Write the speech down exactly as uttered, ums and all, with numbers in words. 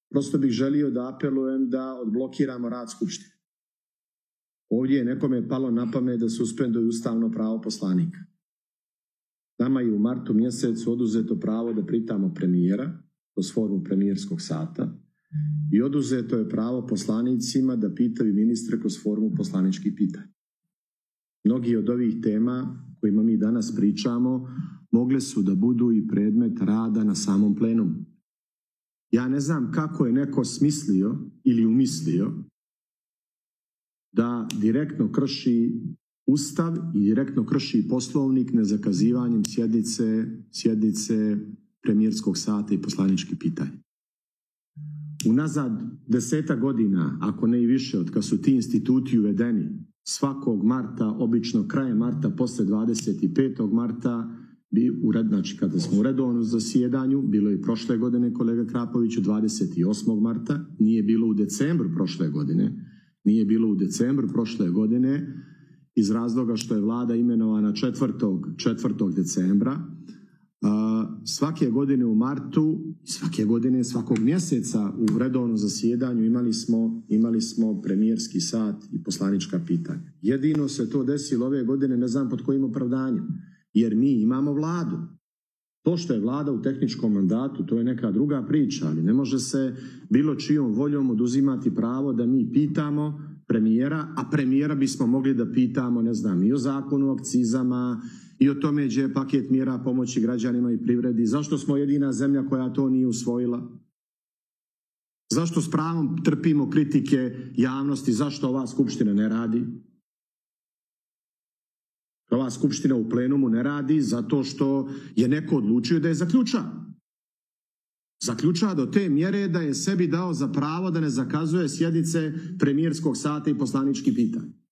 prosto bih želio da apelujem da odblokiramo rad Skupštine. Ovdje je nekome palo na pamet da suspenduju ustavno pravo poslanika. Nama je u martu mjesecu oduzeto pravo da pitamo premijera kroz formu premijerskog sata i oduzeto je pravo poslanicima da pitaju ministre kroz formu poslaničkih pitanja. Mnogi od ovih tema kojima mi danas pričamo mogle su da budu i predmet rada na samom plenumu. Ja ne znam kako je neko smislio ili umislio da direktno krši Ustav i direktno krši Poslovnik nezakazivanjem sjednice, sjednice premijerskog sata i poslaničkih pitanja. Unazad deseta godina, ako ne i više, od kad su ti instituti uvedeni, svakog marta, obično krajem marta, posle dvadeset petog marta, bi ured, znači kada smo u redovnom zasjedanju, bilo je i prošle godine, kolega Krapoviću, dvadeset osmog marta, nije bilo u decembru prošle godine, nije bilo u decembru prošle godine, iz razloga što je vlada imenovana četvrtog decembra. Svake godine u martu, svake godine svakog mjeseca u redovnom zasjedanju imali smo, imali smo premijerski sat i poslanička pitanja. Jedino se to desilo ove godine, ne znam pod kojim opravdanjem, jer mi imamo vladu. To što je vlada u tehničkom mandatu, to je neka druga priča, ali ne može se bilo čijom voljom oduzimati pravo da mi pitamo premijera, a premijera bismo mogli da pitamo, ne znam, i o zakonu o akcizama, i o tome gdje je paket mjera pomoći građanima i privredi. Zašto smo jedina zemlja koja to nije usvojila? Zašto s pravom trpimo kritike javnosti? Zašto ova skupština ne radi? Ova skupština u plenumu ne radi zato što je neko odlučio da je zaključa. Zaključa do te mjere da je sebi dao za pravo da ne zakazuje sjednice premijerskog sata i poslaničkih pitanja.